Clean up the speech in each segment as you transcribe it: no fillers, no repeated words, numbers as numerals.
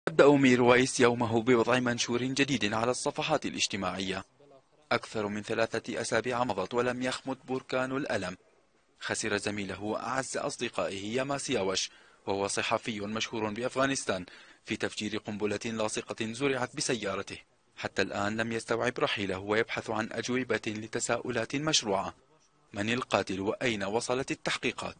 يبدأ ميرويس يومه بوضع منشور جديد على الصفحات الاجتماعية. أكثر من 3 أسابيع مضت ولم يخمد بركان الألم. خسر زميله وأعز أصدقائه ياما سياوش، وهو صحفي مشهور بأفغانستان، في تفجير قنبلة لاصقة زرعت بسيارته. حتى الآن لم يستوعب رحيله ويبحث عن أجوبة لتساؤلات مشروعة: من القاتل وأين وصلت التحقيقات؟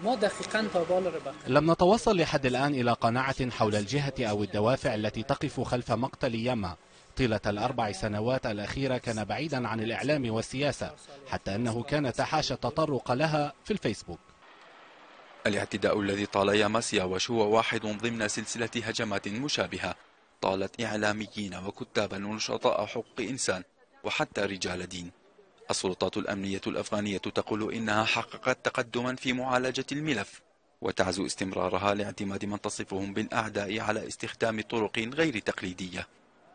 لم نتوصل لحد الآن إلى قناعة حول الجهة أو الدوافع التي تقف خلف مقتل ياما. طيلة ال4 سنوات الأخيرة كان بعيدا عن الإعلام والسياسة، حتى أنه كان تحاشى التطرق لها في الفيسبوك. الاعتداء الذي طال ياما سياوش هو واحد ضمن سلسلة هجمات مشابهة طالت إعلاميين وكتابا ونشطاء حقوق إنسان وحتى رجال دين. السلطات الأمنية الأفغانية تقول إنها حققت تقدما في معالجة الملف، وتعزو استمرارها لاعتماد من تصفهم بالأعداء على استخدام طرق غير تقليدية.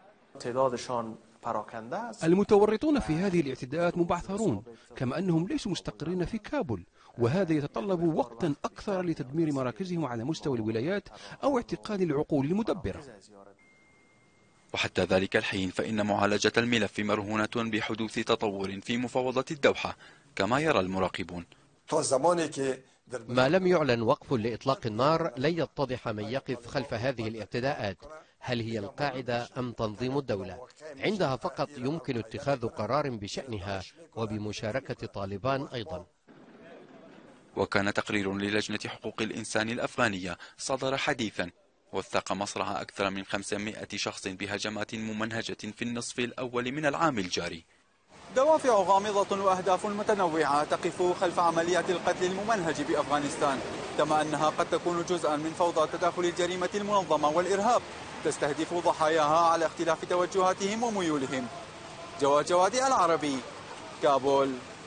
المتورطون في هذه الاعتداءات مبعثرون، كما أنهم ليسوا مستقرين في كابول، وهذا يتطلب وقتا أكثر لتدمير مراكزهم على مستوى الولايات أو اعتقال العقول المدبرة. وحتى ذلك الحين فإن معالجة الملف مرهونة بحدوث تطور في مفاوضة الدوحة كما يرى المراقبون. ما لم يعلن وقف لإطلاق النار لن يتضح من يقف خلف هذه الاعتداءات، هل هي القاعدة أم تنظيم الدولة؟ عندها فقط يمكن اتخاذ قرار بشأنها وبمشاركة طالبان أيضا. وكان تقرير للجنة حقوق الإنسان الأفغانية صدر حديثا وثق مصرع أكثر من 500 شخص بهجمات ممنهجة في النصف الأول من العام الجاري. دوافع غامضة وأهداف متنوعة تقف خلف عمليات القتل الممنهج بأفغانستان، كما أنها قد تكون جزءا من فوضى تداخل الجريمة المنظمة والإرهاب تستهدف ضحاياها على اختلاف توجهاتهم وميولهم. جواد العربي، كابول.